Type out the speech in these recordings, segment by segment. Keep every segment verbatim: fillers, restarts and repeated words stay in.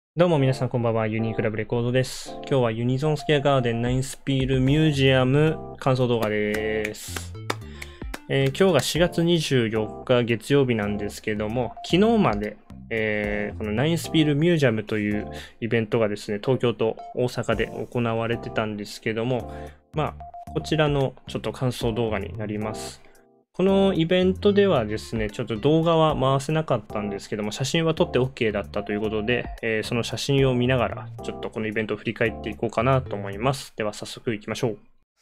どうも皆さんこんばんは、ユニークラブレコードです。今日はユニゾンスケアガーデンナインスピールミュージアム感想動画です。えー、今日がしがつにじゅうよっか月曜日なんですけども、昨日まで、えー、このナインスピールミュージアムというイベントがですね、東京と大阪で行われてたんですけども、まあ、こちらのちょっと感想動画になります。このイベントではですね、ちょっと動画は回せなかったんですけども、写真は撮って OK だったということで、えー、その写真を見ながら、ちょっとこのイベントを振り返っていこうかなと思います。では早速行きましょう。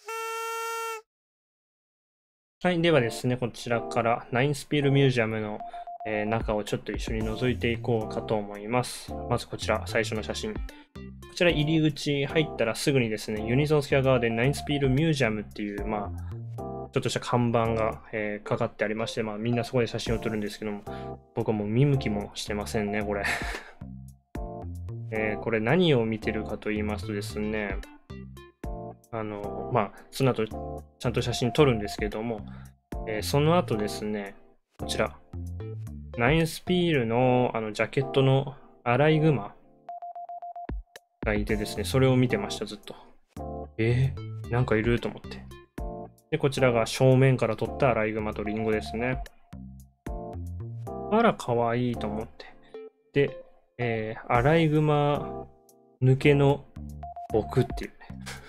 はい、ではですね、こちらからナインスピールミュージアムの、えー、中をちょっと一緒に覗いていこうかと思います。まずこちら、最初の写真。こちら入り口入ったらすぐにですね、ユニゾンスケアガーデンナインスピールミュージアムっていう、まあ、ちょっとした看板が、えー、かかってありまして、まあ、みんなそこで写真を撮るんですけども、僕はもう見向きもしてませんね、これ。えー、これ何を見てるかと言いますとですね、あの、まあ、その後、ちゃんと写真撮るんですけども、えー、その後ですね、こちら、ナインスピールのあのジャケットのアライグマがいてですね、それを見てました、ずっと。えー、なんかいると思って。で、こちらが正面から撮ったアライグマとリンゴですね。あら、かわいいと思って。で、えー、アライグマ抜けの僕っていうね。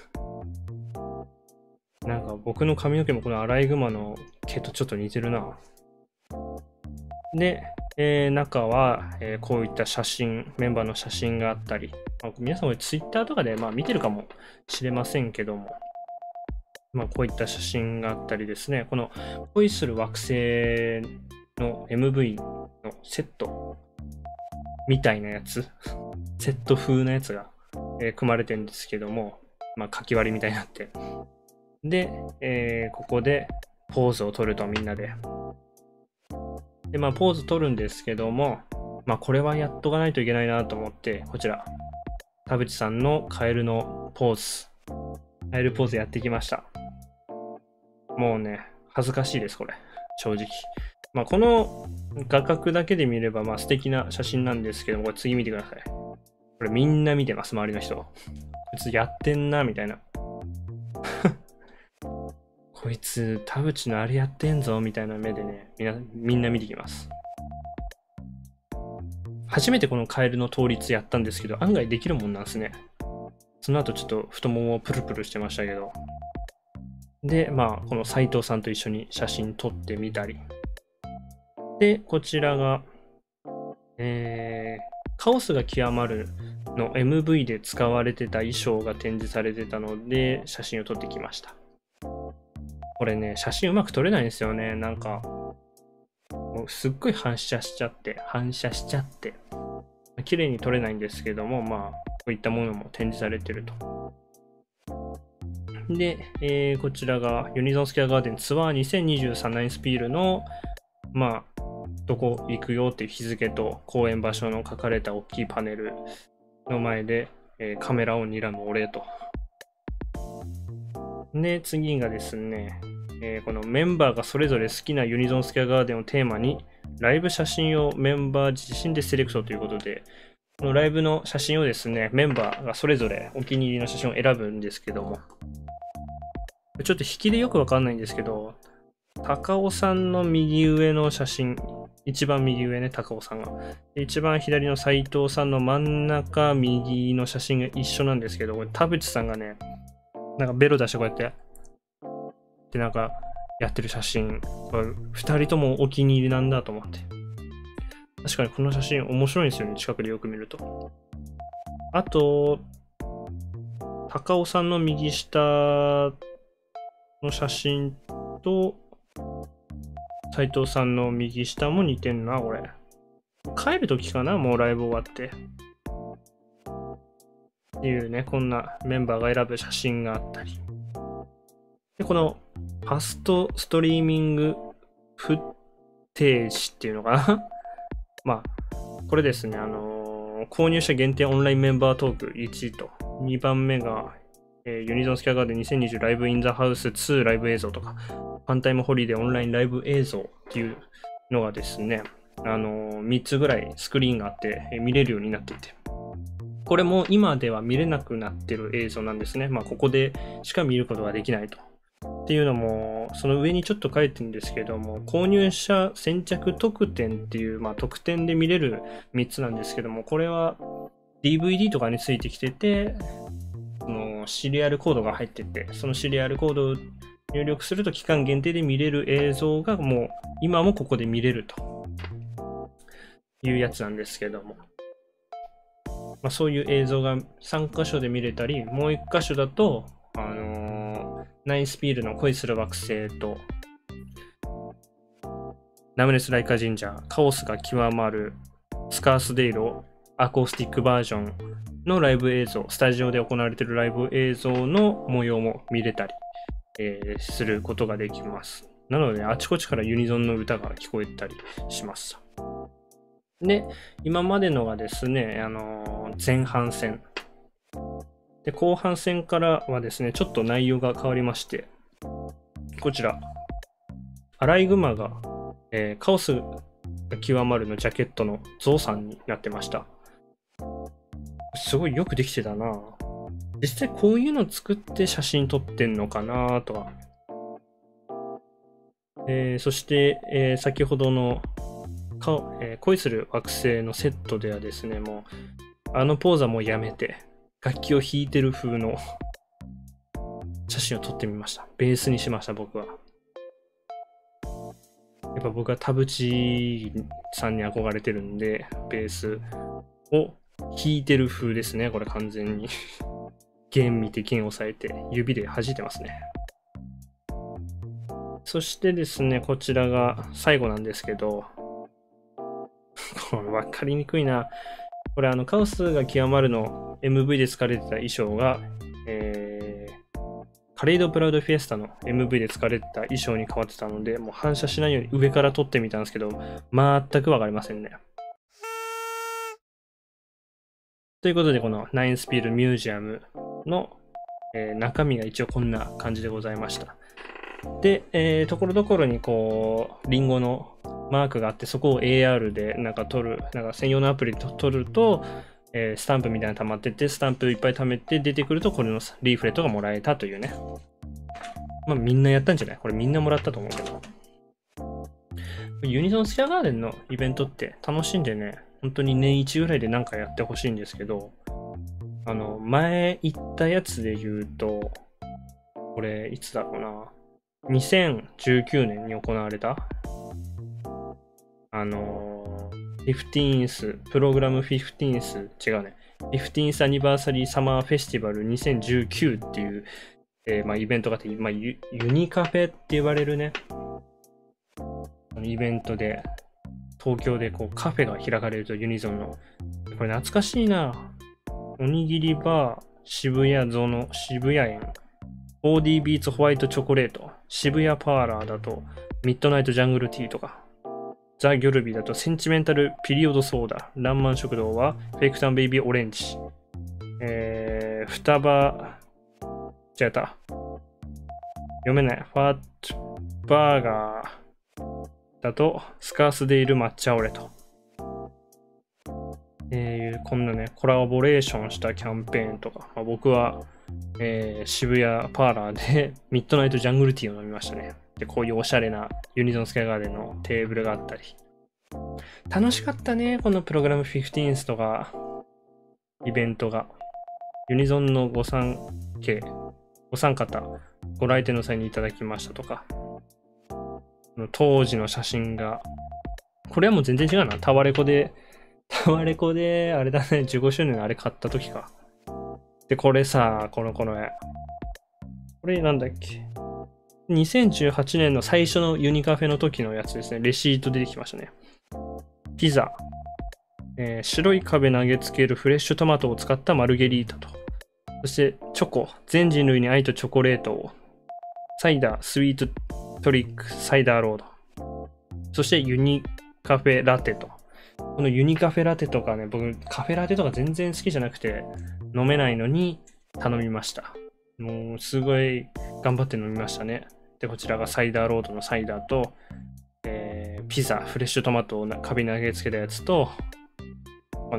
なんか僕の髪の毛もこのアライグマの毛とちょっと似てるな。で、えー、中は、えー、こういった写真、メンバーの写真があったり、まあ、皆さんこれツイッターとかで、まあ、見てるかもしれませんけども、まあ、こういった写真があったりですね、この恋する惑星の エムブイ のセットみたいなやつ、セット風なやつが、えー、組まれてるんですけども、まあ、書き割りみたいになって。で、えー、ここでポーズを取るとみんなで。で、まあ、ポーズ取るんですけども、まあ、これはやっとかないといけないなと思って、こちら、田淵さんのカエルのポーズ、カエルポーズやってきました。もうね、恥ずかしいです、これ。正直。まあ、この画角だけで見れば、まあ、素敵な写真なんですけども、これ次見てください。これみんな見てます、周りの人。こいつやってんな、みたいな。こいつ、田淵のあれやってんぞ、みたいな目でね、みんな、みんな見てきます。初めてこのカエルの倒立やったんですけど、案外できるもんなんですね。その後ちょっと太ももをプルプルしてましたけど。で、まあ、この斉藤さんと一緒に写真撮ってみたり。で、こちらが、えー、カオスが極まるの エムブイ で使われてた衣装が展示されてたので、写真を撮ってきました。これね、写真うまく撮れないんですよね。なんか、もうすっごい反射しちゃって、反射しちゃって、綺麗に撮れないんですけども、まあ、こういったものも展示されてると。で、えー、こちらがユニゾンスケアガーデンツアーにせんにじゅうさんナインスピールの、まあ、どこ行くよっていう日付と公演場所の書かれた大きいパネルの前で、えー、カメラを睨むお礼と。で、次がですね、えー、このメンバーがそれぞれ好きなユニゾンスケアガーデンをテーマに、ライブ写真をメンバー自身でセレクトということで、このライブの写真をですね、メンバーがそれぞれお気に入りの写真を選ぶんですけども、ちょっと引きでよくわかんないんですけど、高尾さんの右上の写真、一番右上ね、高尾さんが。一番左の斉藤さんの真ん中右の写真が一緒なんですけど、これ田淵さんがね、なんかベロ出してこうやって、でなんかやってる写真、二人ともお気に入りなんだと思って。確かにこの写真面白いんですよね、近くでよく見ると。あと、高尾さんの右下の写真と、斉藤さんの右下も似てんな、これ。帰るときかな、もうライブ終わって。っていうね、こんなメンバーが選ぶ写真があったり。で、このファストストリーミングフッテージっていうのかなまあ、これですね、あのー、購入者限定オンラインメンバートークいちいと、にばんめが、えー、ユニゾンスキャガーデンにせんにじゅうライブインザハウスツーライブ映像とか、ファンタイムホリデーオンラインライブ映像っていうのがですね、あのー、みっつぐらいスクリーンがあって、えー、見れるようになっていて、 これも今では見れなくなってる映像なんですね。まあ、ここでしか見ることができないと。っていうのも、その上にちょっと書いてるんですけども、購入者先着特典っていう、まあ、特典で見れるみっつなんですけども、これは ディーブイディー とかについてきてて、そのシリアルコードが入ってて、そのシリアルコードを入力すると期間限定で見れる映像がもう今もここで見れるというやつなんですけども、まあ、そういう映像がさんかしょで見れたり、もういっかしょだと、あのー、ナインスピールの恋する惑星と、ナムネスライカ神社、カオスが極まる、スカースデイルアコースティックバージョンのライブ映像、スタジオで行われているライブ映像の模様も見れたり、えー、することができます。なので、あちこちからユニゾンの歌が聞こえたりします。で、今までのがですね、あのー、前半戦。で、後半戦からはですね、ちょっと内容が変わりまして、こちら、アライグマが、えー、カオスが極まるのジャケットのゾウさんになってました。すごいよくできてたな。実際こういうの作って写真撮ってんのかなとは。えー、そして、えー、先ほどのか、えー、恋する惑星のセットではですね、もう、あのポーズはもうやめて、楽器を弾いてる風の写真を撮ってみました。ベースにしました、僕は。やっぱ僕は田淵さんに憧れてるんで、ベースを弾いてる風ですね、これ完全に。弦見て弦押さえて、指で弾いてますね。そしてですね、こちらが最後なんですけど、これ分かりにくいな。これあの、カオスが極まるの エムブイ で使われてた衣装が、えー、カレイドプラウドフィエスタの エムブイ で使われてた衣装に変わってたので、もう反射しないように上から撮ってみたんですけど、全く分かりませんね。ということで、このナインスピールミュージアムの、えー、中身が一応こんな感じでございました。で、えー、ところどころにこう、リンゴのマークがあって、そこを エーアール でなんか撮る、なんか専用のアプリで撮ると、えー、スタンプみたいなの溜まってて、スタンプいっぱい貯めて出てくると、これのリーフレットがもらえたというね。まあみんなやったんじゃない？これみんなもらったと思うけど。ユニゾンスキャガーデンのイベントって楽しんでね、本当に年一ぐらいでなんかやってほしいんですけど、あの、前行ったやつで言うと、これいつだろうな。にせんじゅうきゅうねんに行われたあのー、フィフティーンス、プログラムフィフティーンス、違うね。フィフティーンスアニバーサリーサマーフェスティバルにせんじゅうきゅうっていう、えーまあ、イベントがあって、まあ、ユ, ユニカフェって言われるね、イベントで、東京でこうカフェが開かれるとユニゾンの。これ懐かしいな。おにぎりバー、渋谷ゾノ、渋谷園、フォーディービーツホワイトチョコレート、渋谷パーラーだとミッドナイトジャングルティーとか、ザ・ギョルビーだとセンチメンタルピリオドソーダ、ランマン食堂はフェイクタウンベイビーオレンジ、えー、双葉、違った。読めない。ファットバーガーだとスカースデイル抹茶オレと。えー、こんなね、コラボレーションしたキャンペーンとか、まあ、僕は、えー、渋谷パーラーでミッドナイトジャングルティーを飲みましたね。で、こういうおしゃれなユニゾンスカイガーデンのテーブルがあったり。楽しかったね、このプログラムフィフティーンスとか、イベントが。ユニゾンのご参加、ご参加方、ご来店の際にいただきましたとか、当時の写真が、これはもう全然違うな。タワレコで、タワレコで、あれだね、じゅうごしゅうねんのあれ買った時か。で、これさ、このこの絵。これなんだっけ。にせんじゅうはちねんの最初のユニカフェの時のやつですね。レシート出てきましたね。ピザ。えー、白い壁投げつけるフレッシュトマトを使ったマルゲリータと。そしてチョコ。全人類に愛とチョコレートを。サイダー、スイートトリック、サイダーロード。そしてユニカフェラテと。このユニカフェラテとかね、僕カフェラテとか全然好きじゃなくて飲めないのに頼みました。もうすごい頑張って飲みましたね。で、こちらがサイダーロードのサイダーと、えー、ピザ、フレッシュトマトを壁に投げつけたやつと、この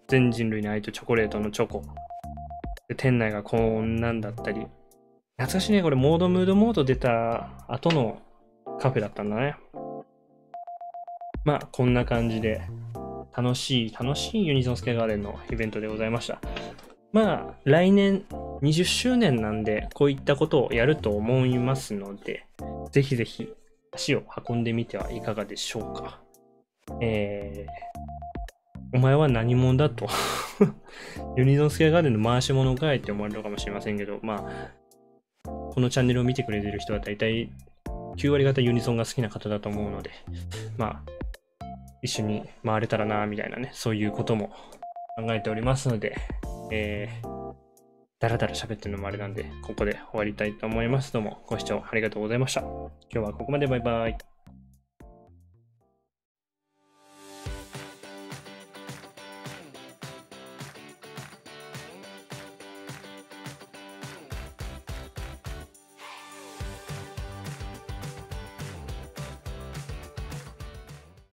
全人類の愛とチョコレートのチョコ。で、店内がこんなんだったり。懐かしいね、これモードムードモード出た後のカフェだったんだね。まあ、こんな感じで、楽しい、楽しいユニゾンスケアガーデンのイベントでございました。まあ、来年にじゅっしゅうねんなんで、こういったことをやると思いますので、ぜひぜひ足を運んでみてはいかがでしょうか。えー、お前は何者だとユニゾンスケアガーデンの回し物かいって思われるかもしれませんけど、まあ、このチャンネルを見てくれてる人は大体きゅう割方ユニゾンが好きな方だと思うので、まあ、一緒に回れたらなみたいなね、そういうことも考えておりますので、えー、だらだら喋ってるのもあれなんで、ここで終わりたいと思います。どうもご視聴ありがとうございました。今日はここまで。バイバイ。